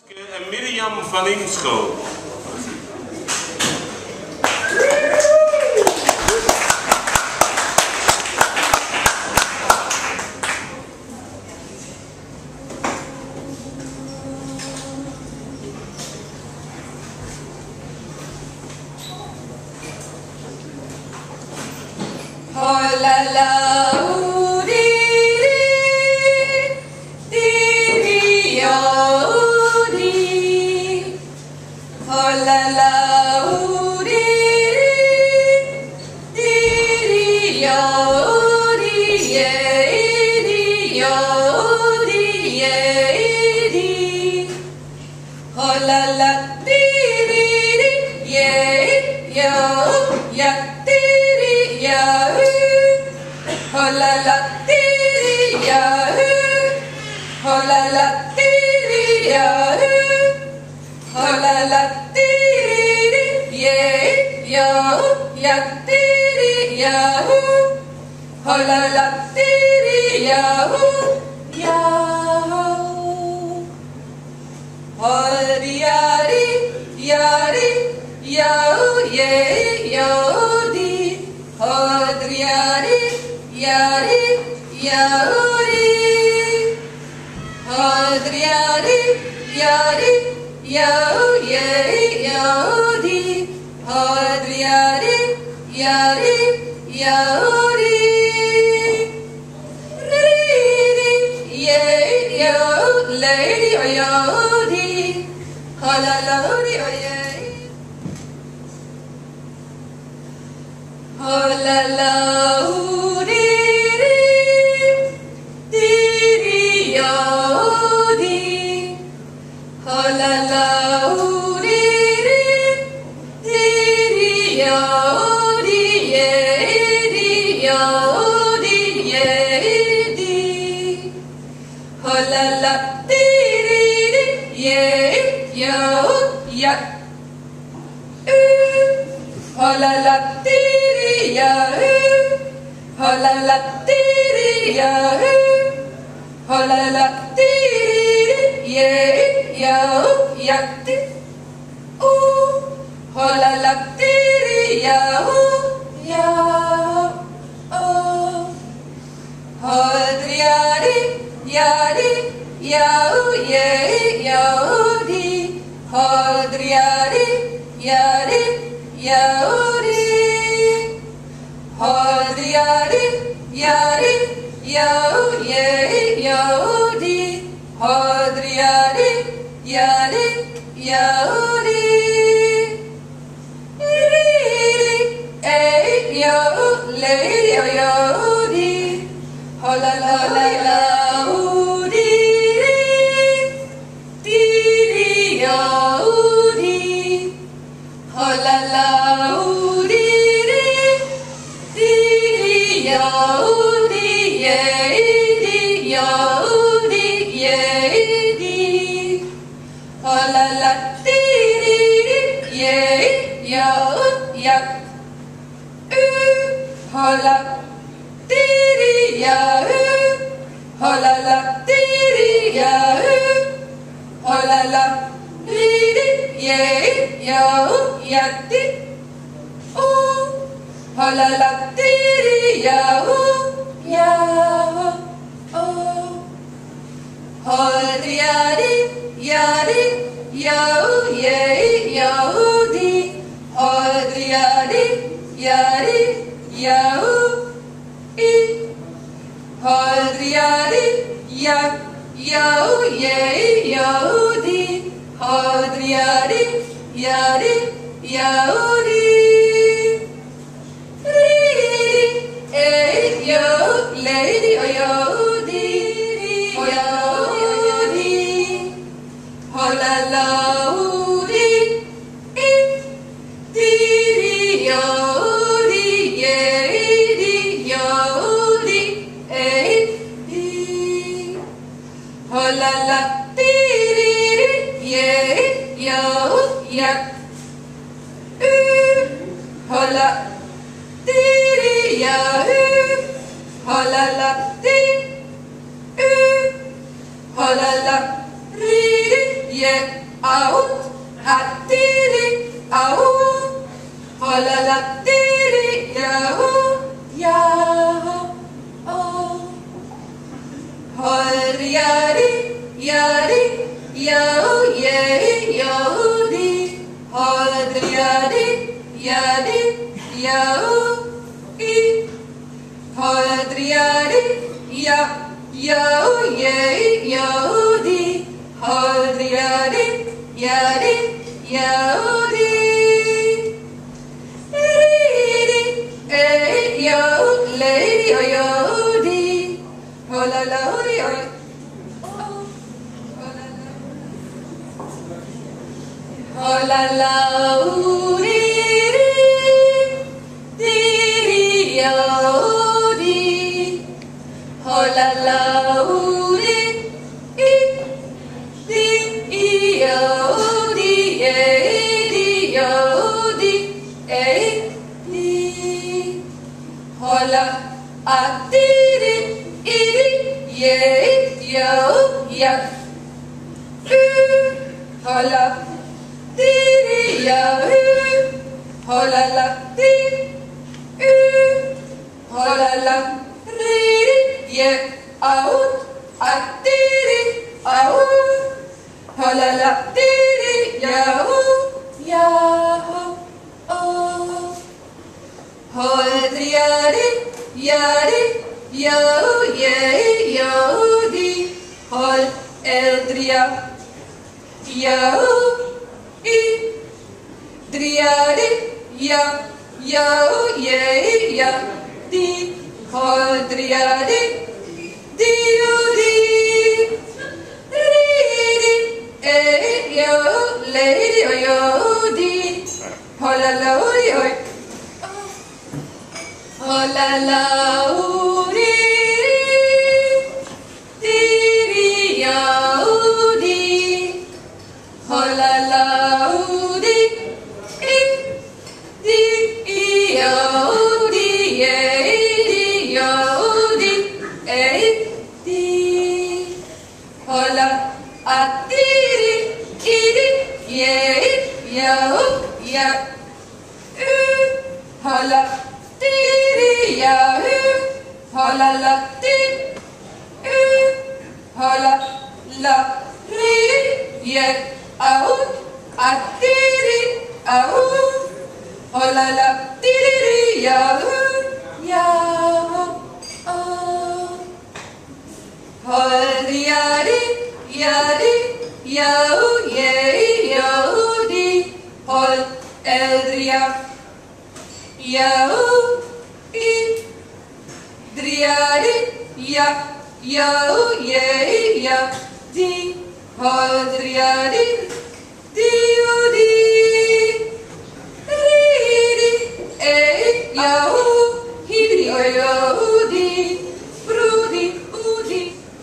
En Myriam van Imschoot. Hololala, ye, out, attiri, out. Hololala, tiri, yahoo, yahoo, oh. Hol, yari, yari, yahoo, yeri, yahudi. Hol, yari, yari, yahoo, i. Hol, yari, ya, yahoo, yeri, yahudi. Hol, yari, yari, yahudi. Yo, lady, oh, yodi. Hololala, oh, hololala, diri, yodi. Hololala, di, yodi, yodi, hola, attiri, iri, ye, yo, ya. Hola, tiri, ya, hola, la, ti, hola, la, ri, ye, out, attiri, out. Hola, la, tiri, ya, oh. Hol, yari, yari, yo, ye, yodi. Hol, eldria, yo, i. Driari, ya, yo, ye, ya, di. Hol, driari, di, yodi. Riri, yo, lady, oh, yodi. Holala, oh, holala, uri, diri, yodi. Holala, uri, di, yodi, yodi, di. Hola, attiri, iri, ye, yo, ya. Hola, tiri, yahoo, hola, la, ti, hola, la, ri, ye, out, attiri, out, hola, la, tiri, yahoo, yahoo, oh. Hol, yari, yari, yahoo, ye, yahudi. Hol, eldria, yahoo, i. Driari, ya, yahoo, ye, ya, di. Hol, driari, di, udi. Riri, yahoo, hiri, o, yahudi. Brudi, udi.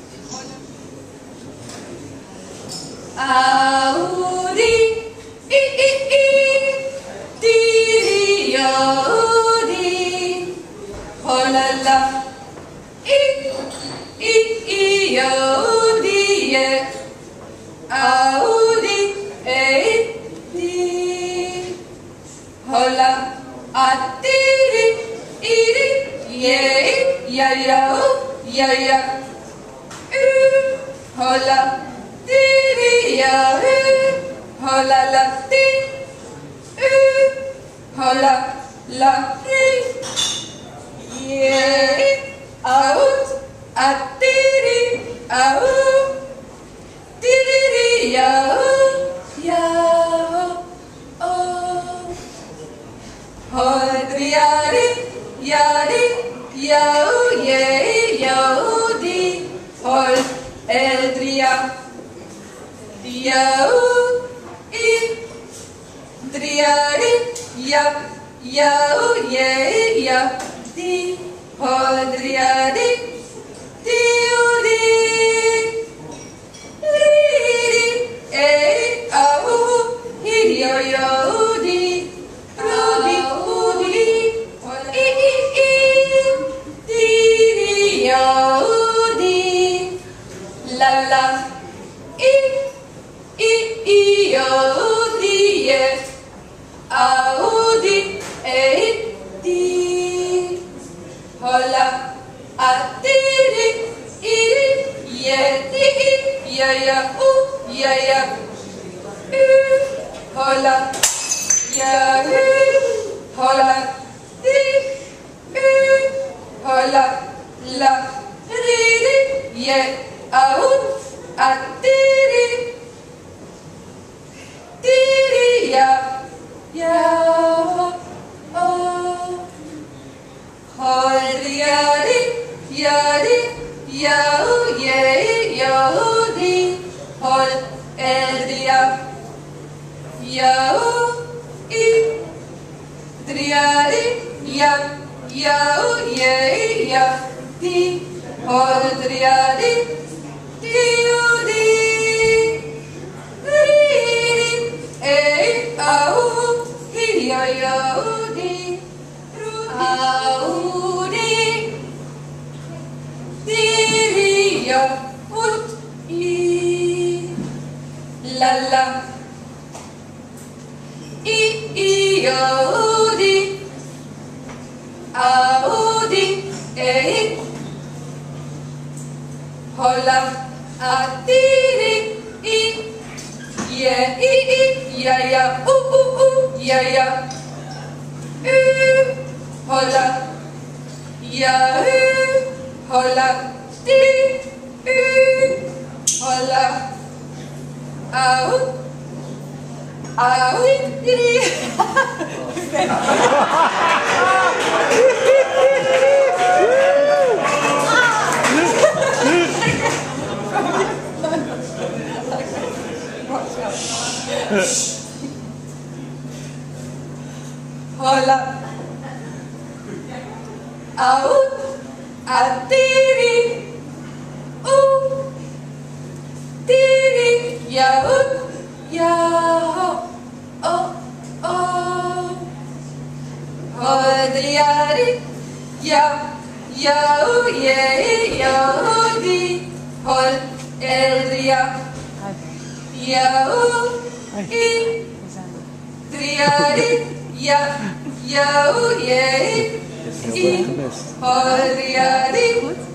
Audi, i, diri, yodi. Holala, i, yodi, ye. Audi, di. Hola, attiri, iri, ye, ya, ya. Hola, tiri, yahoo, hola, la, ti, hola, la, ri, ye, out, attiri, out, tiri, yahoo, yahoo, oh. Hol, driari, yari, yahoo, ye, yahudi. Hol, eldria, yahoo, i. Driari, ya, yahoo, ye, ya, di. Hol, driari, di, udi. Riri, ahu, hiri, o, yahudi. Rudi, udi. I, diri, yahudi. La, la, i, ja ja ja ja hola ja hola hola la ri ye atiri tiri ya Hori yari yahu ye yahudi hol eldria yahu I triari yahu ye yahudi hol triari yahudi ahu hiya yahudi Audi Diria ut I Lala Audi Audi Hola Atiri ya ya Hola ya hola hola hola atiri tiri ya hodriari ya yahudi hol eldria I triari Horiari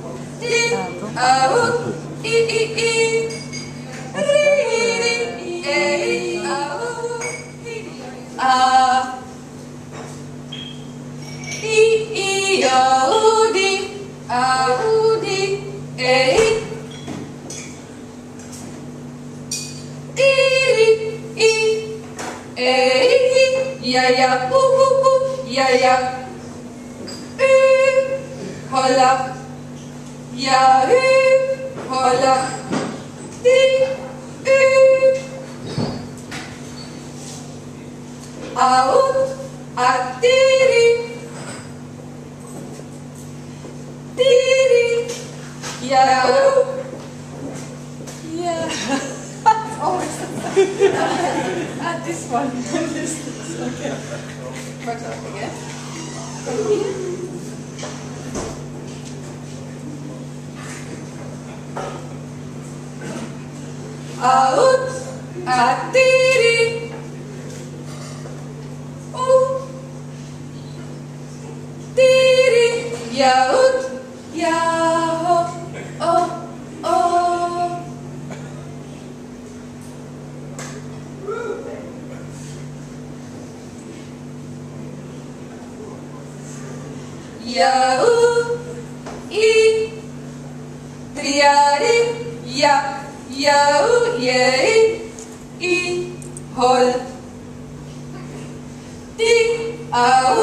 au hola ya hola au atiri tiri ya always at this one. Okay. Works out again. Out atiri tiri yaut yaho Yau I triari yau I hol ti au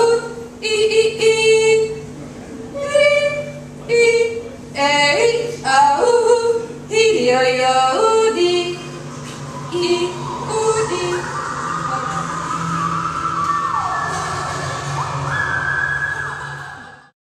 I au hi yahudi I